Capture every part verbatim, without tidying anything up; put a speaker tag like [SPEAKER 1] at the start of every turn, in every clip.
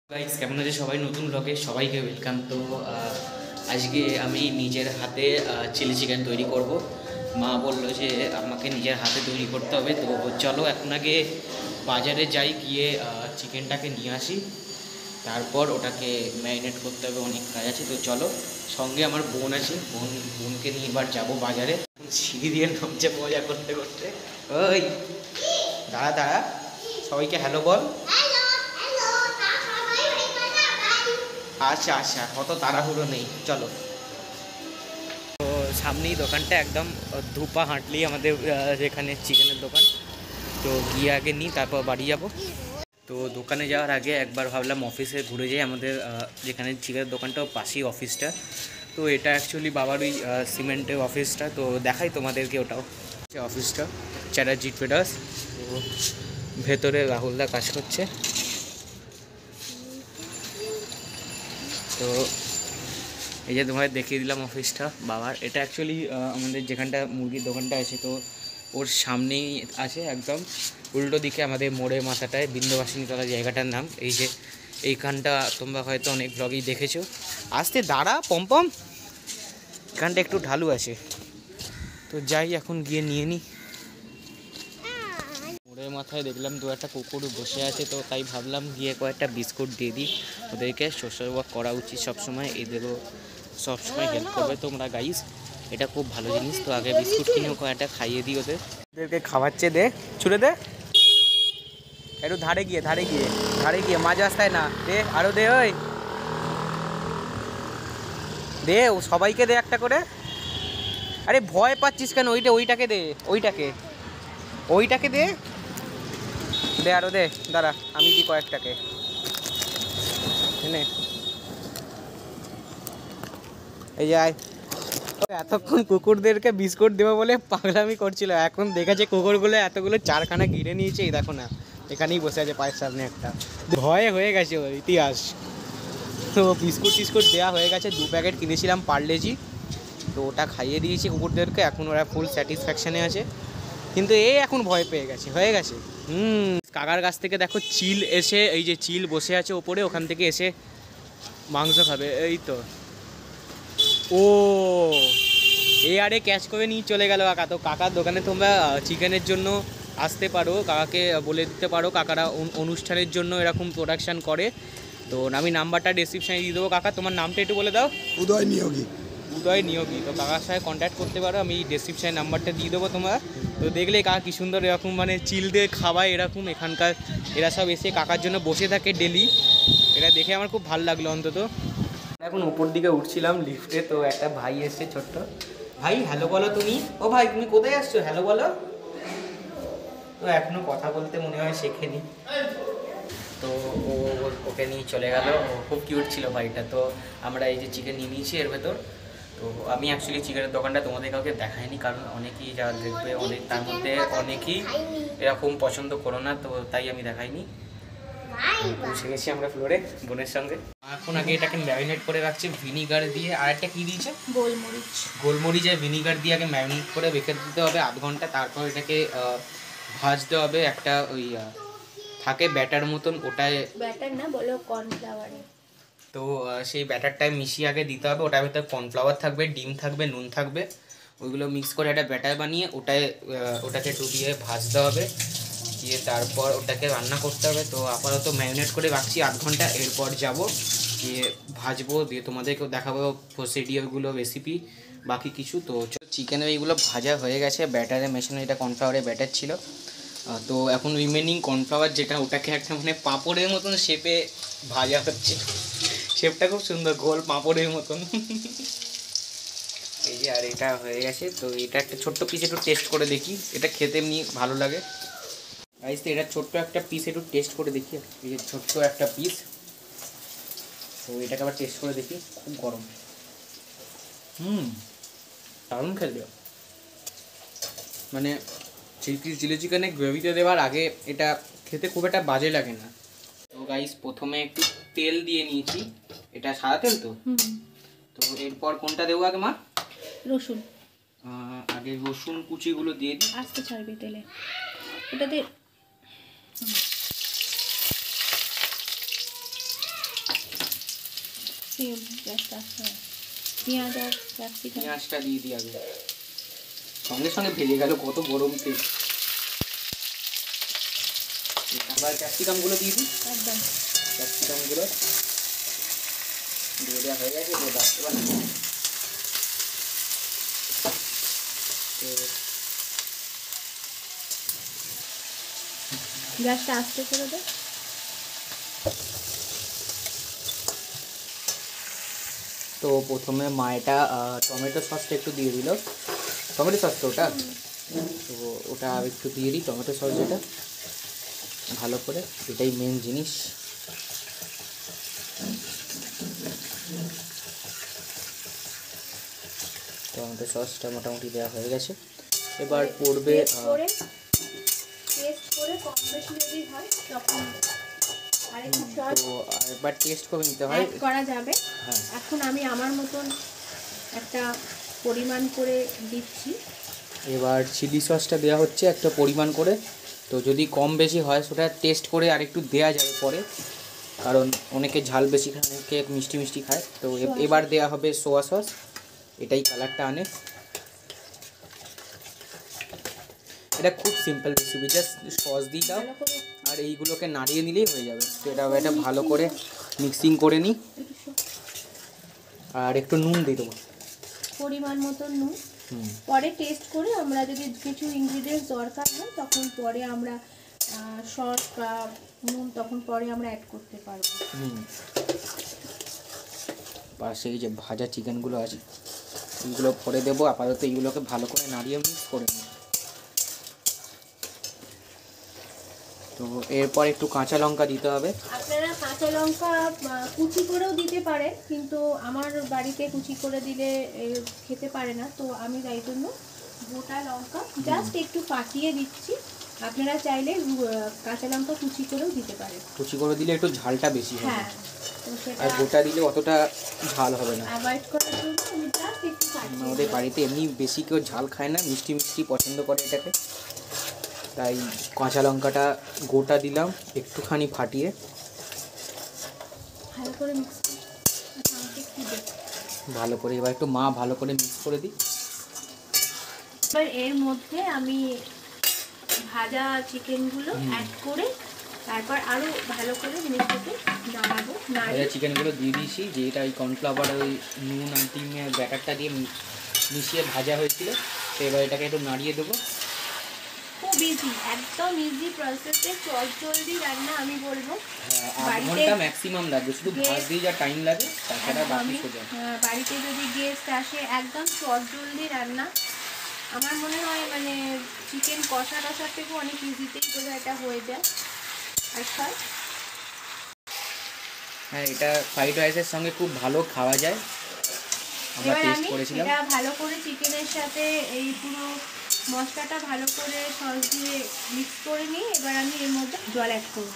[SPEAKER 1] Guys কেমন আছে সবাই, নতুন ব্লগে সবাইকে ওয়েলকাম। তো আজকে আমি নিজের হাতে চিলি চিকেন তৈরি করব। মা বললো যে আমাকে নিজের হাতে তৈরি করতে হবে, তো চলো এখন আগে বাজারে যাই, গিয়ে চিকেনটাকে নিয়ে আসি, তারপর ওটাকে ম্যারিনেট করতে হবে, অনেক কাজ আছে। তো চলো, সঙ্গে আমার বোন আছে, বোন বোনকে নিয়ে এবার যাবো বাজারে। সিঁড়ি দিয়ে নামছে মজা করতে করতে। ওই দাঁড়া দাঁড়া, সবাইকে হ্যালো বল। আচ্ছা আচ্ছা, অত তাড়াহুড়ো নেই, চলো। তো সামনেই দোকানটা, একদম ধূপা হাঁটলেই আমাদের যেখানে চিকেনের দোকান। তো গিয়ে আগে নিই, তারপর বাড়ি যাব। তো দোকানে যাওয়ার আগে একবার ভাবলাম অফিসে ঘুরে যাই, আমাদের যেখানে চিকেনের দোকানটাও পাশেই অফিসটা। তো এটা অ্যাকচুয়ালি বাবার ওই সিমেন্টের অফিসটা, তো দেখাই তোমাদেরকে ওটাও অফিসটা, চ্যাটার্জি ট্রেডার্স। তো ভেতরে রাহুলদা কাজ করছে। তো এই যে তোমাদের দেখিয়ে দিলাম অফিসটা বাবার। এটা অ্যাকচুয়ালি আমাদের যেখানটা মুরগির দোকানটা আছে, তো ওর সামনেই আছে, একদম উল্টো দিকে আমাদের মোড়ের মাথাটায় বিন্দুবাসিনীতলা জায়গাটার নাম। এই যে এইখানটা তোমরা হয়তো অনেক ব্লগেই দেখেছো। আসতে দাঁড়া পম্পম, এখানটা একটু ঢালু আছে। তো যাই এখন গিয়ে নিয়ে নিই। মোড়ের মাথায় দেখলাম দু একটা কুকুর বসে আছে, তো তাই ভাবলাম গিয়ে কয়েকটা বিস্কুট দিয়ে দিই ওদেরকে। সোশ্যাল ওয়ার্ক করা উচিত সবসময়, এদেরও সবসময় হেল্প করবে তোমরা গাইস, এটা খুব ভালো জিনিস। তো আগে বিস্কুট কিনেও কয়েকটা খাইয়ে দিই ওদের। ওদেরকে খাওয়াচ্ছে, দে ছুড়ে দে, একটু ধারে গিয়ে ধারে গিয়ে ধারে গিয়ে মাঝ রাস্তায় না, দে আরও দে, ওই দে, ও সবাইকে দে একটা করে। আরে ভয় পাচ্ছিস কেন? ওইটা ওইটাকে দে, ওইটাকে ওইটাকে দে দে আরও দে, দাঁড়া আমি দিই কয়েকটাকে এনে। এই যাই, এতক্ষণ কুকুরদেরকে বিস্কুট দেবো বলে পাগলামি করছিল, এখন দেখেছে কুকুরগুলো এতগুলো চারখানা ঘিরে নিয়েছে। এই দেখো না, এখানেই বসে আছে পায়ের সামনে একটা, ভয়ে হয়ে গেছে ওর ইতিহাস। তো বিস্কুট টিস্কুট দেওয়া হয়ে গেছে, দু প্যাকেট কিনেছিলাম পার্লেজি, তো ওটা খাইয়ে দিয়েছি কুকুরদেরকে। এখন ওরা ফুল স্যাটিসফ্যাকশানে আছে, কিন্তু এই এখন ভয় পেয়ে গেছে, হয়ে গেছে। হুম কাকার কাছ থেকে দেখো চিল এসে, এই যে চিল বসে আছে ওপরে, ওখান থেকে এসে মাংস খাবে। এই তো ও এ আরে ক্যাচ করে নিয়ে চলে গেল কাকা। তো কাকার দোকানে তোমরা চিকেনের জন্য আসতে পারো, কাকাকে বলে দিতে পারো, কাকারা অনুষ্ঠানের জন্য এরকম প্রোডাকশান করে। তো আমি নাম্বারটা ডেসক্রিপশানে দিয়ে দেবো। কাকা তোমার নামটা একটু বলে দাও।
[SPEAKER 2] উদয় নিয়োগী।
[SPEAKER 1] উদয় নিয়োগী। তো কাকার সাথে কন্ট্যাক্ট করতে পারো, আমি ডেসক্রিপশানে নাম্বারটা দিয়ে দেবো তোমরা। তো দেখলে কাকা কী সুন্দর এরকম মানে চিল দিয়ে খাওয়ায় এরকম, এখানকার এরা সব এসে কাকার জন্য বসে থাকে ডেলি। এটা দেখে আমার খুব ভালো লাগলো অন্তত। এখন উপর দিকে উঠছিলাম লিফটে, তো একটা ভাই এসছে ছোট্ট ভাই, হ্যালো বলো তুমি। ও ভাই তুমি কোথায় আসছো, হ্যালো বলো। তো এখনো কথা বলতে মনে হয় শেখেনি, তো ও ওকে নিয়ে চলে গেল। ও খুব কিউট ছিল ভাইটা। তো আমরা এই যে চিকেন নিয়ে নিয়েছি এর ভেতর। তো আমি অ্যাকচুয়ালি চিকেনের দোকানটা তোমাদের কাউকে দেখাইনি, কারণ অনেকেই যা দেখবে অনেক, তার মধ্যে অনেকেই এরকম পছন্দ করো না, তো তাই আমি দেখাইনি। বসে গেছি আমরা ফ্লোরে বোনের সঙ্গে। এখন আগে এটাকে ম্যারিনেট করে রাখছি ভিনিগার দিয়ে, আর একটা কী দিয়েছে গোলমরিচ, গোলমরিচ আর ভিনিগার দিয়ে আগে ম্যারিনেট করে রেখে দিতে হবে আধ ঘন্টা। তারপর এটাকে ভাজতে হবে, একটা ওই থাকে ব্যাটার মতন, ওটায়
[SPEAKER 3] ব্যাটার না বলো কর্নফ্লাওয়ারে।
[SPEAKER 1] তো সেই ব্যাটারটায় মিশিয়ে আগে দিতে হবে, ওটার ভেতরে কর্নফ্লাওয়ার থাকবে, ডিম থাকবে, নুন থাকবে, ওইগুলো মিক্স করে একটা ব্যাটার বানিয়ে ওটায় ওটাকে ডুবিয়ে ভাজতে হবে, দিয়ে তারপর ওটাকে রান্না করতে হবে। তো আপাতত ম্যারিনেট করে রাখছি আধ ঘন্টা, এরপর যাব দিয়ে ভাজবো, দিয়ে তোমাদেরকেও দেখাবো প্রসিডিওরগুলো, রেসিপি, বাকি কিছু। তো চিকেনের এইগুলো ভাজা হয়ে গেছে, ব্যাটারে মেশানো, এটা কর্নফ্লাওয়ারের ব্যাটার ছিল। তো এখন রিমেনিং কর্নফ্লাওয়ার যেটা, ওটাকে একটা মানে পাঁপড়ের মতন শেপে ভাজা হচ্ছে। শেপটা খুব সুন্দর, গোল পাঁপড়ের মতন। এই যে আর এটা হয়ে গেছে। তো এটা একটা ছোট্ট পিস একটু টেস্ট করে দেখি, এটা খেতে এমনি ভালো লাগে। গাইস তো এটা ছোট্ট একটা পিস একটু টেস্ট করে দেখি, এই যে ছোট্ট একটা পিস। তো এটাকে আবার টেস্ট করে দেখি, খুব গরম। হুম দারুণ খেলে, মানে চিলি চিলি চিকেনে গ্রেভিতে দেওয়ার আগে এটা খেতে খুব একটা বাজে লাগে না। তো গাইস প্রথমে একটু তেল দিয়ে নিয়েছি, এটা সাদা তেল তো। তো এরপর কোনটা দেবো আগে মা?
[SPEAKER 3] রসুন।
[SPEAKER 1] আগে রসুন কুচিগুলো দিয়ে দিই।
[SPEAKER 3] আস্তে ছাড়বি তেলে, ওটাতে সিম গ্যাসটা আছে, পেঁয়াজ আর ক্যাপসিকাম।
[SPEAKER 1] পেঁয়াজটা দিয়ে দিই আগে, সঙ্গে সঙ্গে ভেজে গেল, কত গরম তেল। আবার ক্যাপসিকামগুলো দিয়ে দিই,
[SPEAKER 3] একদম
[SPEAKER 1] ক্যাপসিকামগুলো দিয়ে দেওয়া হয়ে গেছে। এবার রাখতে পারি
[SPEAKER 3] গ্যাসটা আস্তে করে দে।
[SPEAKER 1] তো প্রথমে মা এটা টমেটো সসটা একটু দিয়ে দিল, টমেটো সস তো ওটা, তো ওটা একটু দিয়ে দিই টমেটো সস, যেটা ভালো করে, এটাই মেন জিনিস। টমেটো সসটা মোটামুটি দেওয়া হয়ে গেছে। এবার পড়বে
[SPEAKER 3] টেস্ট করে কম বেশি যদি হয় তখন আরেকটু সস
[SPEAKER 1] তো একবার টেস্ট করে নিতে হয়,
[SPEAKER 3] অ্যাড করা যাবে।
[SPEAKER 1] হ্যাঁ
[SPEAKER 3] এখন আমি আমার মতন একটা পরিমাণ করে দিচ্ছি।
[SPEAKER 1] এবার চিলি সসটা দেওয়া হচ্ছে একটা পরিমাণ করে, তো যদি কম বেশি হয় সেটা টেস্ট করে আর একটু দেওয়া যাবে পরে, কারণ অনেকে ঝাল বেশি খায়, অনেকে মিষ্টি মিষ্টি খায়। তো এবার দেওয়া হবে সোয়া সস, এটাই কালারটা আনে। এটা খুব সিম্পল রেসিপি, জাস্ট সস দিয়ে দাও আর এইগুলোকে নাড়িয়ে নিলেই হয়ে যাবে। তো এটা এটা ভালো করে মিক্সিং করে নিই, আর একটু নুন দিয়ে দেবো,
[SPEAKER 3] পরিমাণ মতো নুন। পরে টেস্ট করে আমরা যদি কিছু ইনগ্রিডিয়েন্টস দরকার হয় তখন পরে আমরা সস বা নুন তখন পরে আমরা অ্যাড করতে পারবো।
[SPEAKER 1] হুম পাশে এই যে ভাজা চিকেনগুলো আছে এইগুলো পরে দেবো। আপাতত এইগুলোকে ভালো করে নাড়িয়ে মিক্স করে নিই। তো এরপর একটু কাঁচা লঙ্কা দিতে হবে।
[SPEAKER 3] আপনারা কাঁচা লঙ্কা কুচি করেও দিতে পারেন, কিন্তু আমার বাড়িতে কুচি করে দিলে খেতে পারে না, তো আমি তাই জন্য গোটা লঙ্কা জাস্ট একটু ফাটিয়ে দিচ্ছি। আপনারা চাইলে কাঁচা লঙ্কা কুচি করেও দিতে পারেন,
[SPEAKER 1] কুচি করে দিলে একটু ঝালটা বেশি হবে।
[SPEAKER 3] হ্যাঁ, তো সেটা
[SPEAKER 1] আর গোটা দিলে অতটা ঝাল হবে না।
[SPEAKER 3] অ্যাভয়েড করার জন্য আমি জাস্ট একটু ফাটিয়ে
[SPEAKER 1] আমাদের বাড়িতে এমনি বেশি কেউ ঝাল খায় না, মিষ্টি মিষ্টি পছন্দ করে এটাকে, তাই কাঁচা লঙ্কাটা গোটা দিলাম একটুখানি ফাটিয়ে।
[SPEAKER 3] ভালো করে মিক্স
[SPEAKER 1] ভালো করে এবার একটু মা ভালো করে মিক্স করে দিই।
[SPEAKER 3] এবার এর মধ্যে আমি ভাজা চিকেনগুলো অ্যাড করে তারপর আরও ভালো করে জিনিসটাকে নাড়াবো।
[SPEAKER 1] ভাজা চিকেনগুলো দিয়ে দিয়েছি, যেটা ওই কর্নফ্লাওয়ার ওই নুন আর ডিমের ব্যাটারটা দিয়ে মিশিয়ে ভাজা হয়েছিল। তো এবার এটাকে একটু নাড়িয়ে দেবো।
[SPEAKER 3] খুব ইজি, একদম ইজি প্রসেসে চটজলদি রান্না আমি বলবো।
[SPEAKER 1] আধ ঘন্টা ম্যাক্সিমাম লাগবে, শুধু ভাত দিয়ে যা টাইম লাগে তাছাড়া বাকি সোজা।
[SPEAKER 3] বাড়িতে যদি গেস্ট আসে একদম চটজলদি রান্না। আমার মনে হয় মানে চিকেন কষা টষার থেকেও অনেক ইজিতেই করে এটা হয়ে যায়। আচ্ছা,
[SPEAKER 1] হ্যাঁ এটা ফ্রাইড রাইসের সঙ্গে খুব ভালো খাওয়া যায়, আমরা টেস্ট করেছিলাম।
[SPEAKER 3] এটা ভালো করে চিকেনের সাথে এই পুরো মশলাটা ভালো করে সস দিয়ে মিক্স করে নিই। এবার আমি এর মধ্যে জল অ্যাড করব।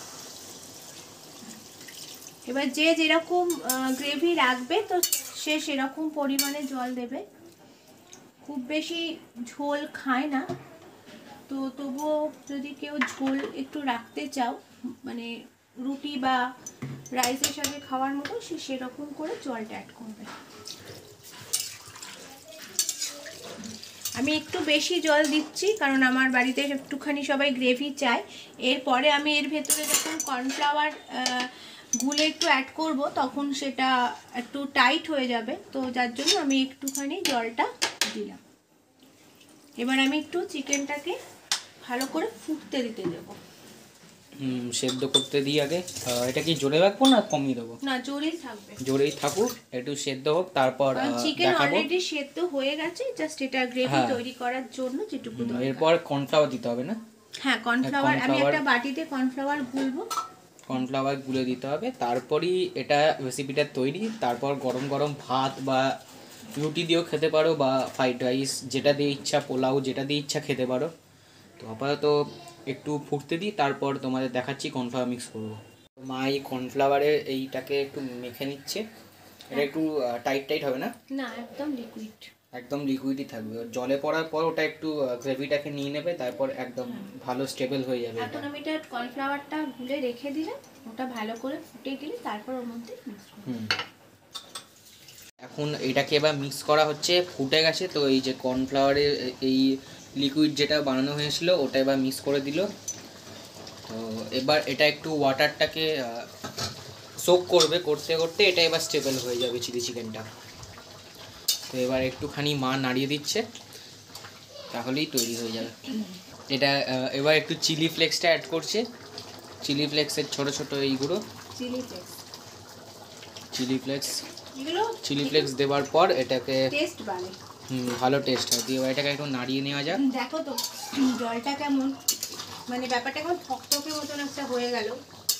[SPEAKER 3] এবার যে যেরকম গ্রেভি রাখবে তো সে সেরকম পরিমাণে জল দেবে। খুব বেশি ঝোল খায় না, তো তবুও যদি কেউ ঝোল একটু রাখতে চাও মানে রুটি বা রাইসের সাথে খাওয়ার মতো, সে সেরকম করে জলটা অ্যাড করবে। আমি একটু বেশি জল দিচ্ছি কারণ আমার বাড়িতে একটুখানি সবাই গ্রেভি চায়। এরপরে আমি এর ভেতরে যখন কর্নফ্লাওয়ার গুলে একটু অ্যাড করব তখন সেটা একটু টাইট হয়ে যাবে, তো যার জন্য আমি একটুখানি জলটা দিলাম। এবার আমি একটু চিকেনটাকে ভালো করে ফুটতে দিতে দেবো।
[SPEAKER 1] হুম সেদ্ধ করতে দিই আগে। এটা কি জোরে রাখবো না কমিয়ে দেবো?
[SPEAKER 3] না, জোরেই থাকবে,
[SPEAKER 1] জোরেই থাকুক, একটু সেদ্ধ হোক, তারপর
[SPEAKER 3] চিকেন অলরেডি সেদ্ধ হয়ে গেছে, জাস্ট এটা গ্রেভি তৈরি করার জন্য যেটুকু দরকার।
[SPEAKER 1] এরপর কর্নফ্লাওয়ার দিতে হবে না?
[SPEAKER 3] হ্যাঁ, কর্নফ্লাওয়ার আমি একটা বাটিতে কর্নফ্লাওয়ার গুলবো,
[SPEAKER 1] কর্নফ্লাওয়ার গুলে দিতে হবে, তারপরই এটা রেসিপিটা তৈরি। তারপর গরম গরম ভাত বা রুটি দিয়েও খেতে পারো, বা ফ্রাইড রাইস যেটা দিয়ে ইচ্ছা, পোলাও যেটা দিয়ে ইচ্ছা খেতে পারো। তো আপাতত একটু ফুটতে দিই, তারপর তোমাদের দেখাচ্ছি কর্নফ্লাওয়ার মিক্স করবো। মা এই কর্নফ্লাওয়ারে এইটাকে একটু মেখে নিচ্ছে। এটা একটু টাইট টাইট হবে না?
[SPEAKER 3] না, একদম লিকুইড,
[SPEAKER 1] একদম লিকুইডই থাকবে। জলে পড়ার পর ওটা একটু গ্রেভিটাকে নিয়ে নেবে, তারপর একদম ভালো স্টেবল হয়ে যাবে।
[SPEAKER 3] এখন আমি এটা কর্নফ্লাওয়ারটা গুলে রেখে দিলাম, ওটা ভালো করে ফুটে গেলে তারপর ওর মধ্যে মিক্স করব।
[SPEAKER 1] হুম এখন এটাকে এবার মিক্স করা হচ্ছে, ফুটে গেছে। তো এই যে কর্নফ্লাওয়ারের এই লিকুইড যেটা বানানো হয়েছিল ওটা এবার মিক্স করে দিল। তো এবার এটা একটু ওয়াটারটাকে সোক করবে, করতে করতে এটা এবার স্টেবল হয়ে যাবে চিলি চিকেনটা। তো এবার একটুখানি মা নাড়িয়ে দিচ্ছে, তাহলেই তৈরি হয়ে যাবে এটা। এবার একটু চিলি ফ্লেক্সটা অ্যাড করছে, চিলি ফ্লেক্সের ছোটো ছোটো এইগুলো
[SPEAKER 3] চিলি ফ্লেক্স
[SPEAKER 1] চিলি ফ্লেক্স
[SPEAKER 3] এগুলো
[SPEAKER 1] চিলি ফ্লেক্স দেওয়ার পর এটাকে
[SPEAKER 3] টেস্ট বাড়ে।
[SPEAKER 1] হুম, ভালো টেস্ট হয়। দিয়ে এবার এটাকে একটু নাড়িয়ে নেওয়া যাক।
[SPEAKER 3] দেখো তো জলটা কেমন, মানে ব্যাপারটা কেমন থকথকে মতন একটা হয়ে গেল।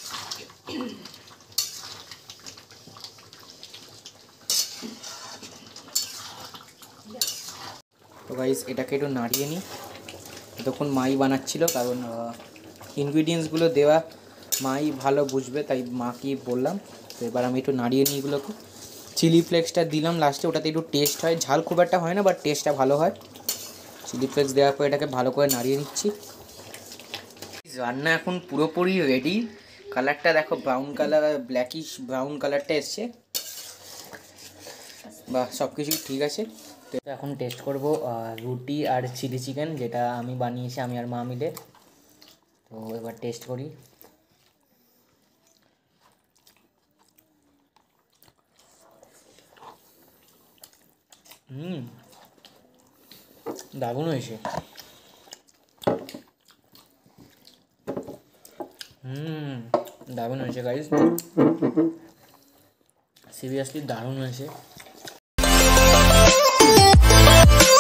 [SPEAKER 1] তো গাইস এটাকে একটু নাড়িয়ে নিই। তখন মাই বানাচ্ছিল, কারণ ইনগ্রিডিয়েন্টসগুলো দেওয়া মাই ভালো বুঝবে, তাই মাকে বললাম। তো এবার আমি একটু নাড়িয়ে নিই এগুলোকে। চিলি ফ্লেক্সটা দিলাম লাস্টে, ওটাতে একটু টেস্ট হয়, ঝাল খুব একটা হয় না, বাট টেস্টটা ভালো হয়। চিলি ফ্লেক্স দেওয়ার পর এটাকে ভালো করে নাড়িয়ে নিচ্ছি। রান্না এখন পুরোপুরি রেডি। কালারটা দেখো, ব্রাউন কালার, ব্ল্যাকিশ ব্রাউন কালারটা এসছে। বাহ, সব কিছুই ঠিক আছে। তো এখন টেস্ট করব রুটি আর চিলি চিকেন, যেটা আমি বানিয়েছি আমি আর মা মিলে। তো এবার টেস্ট করি। হুম, দারুণ হয়েছে। হুম, দারুণ হয়েছে গাইস, সিরিয়াসলি দারুণ হয়েছে।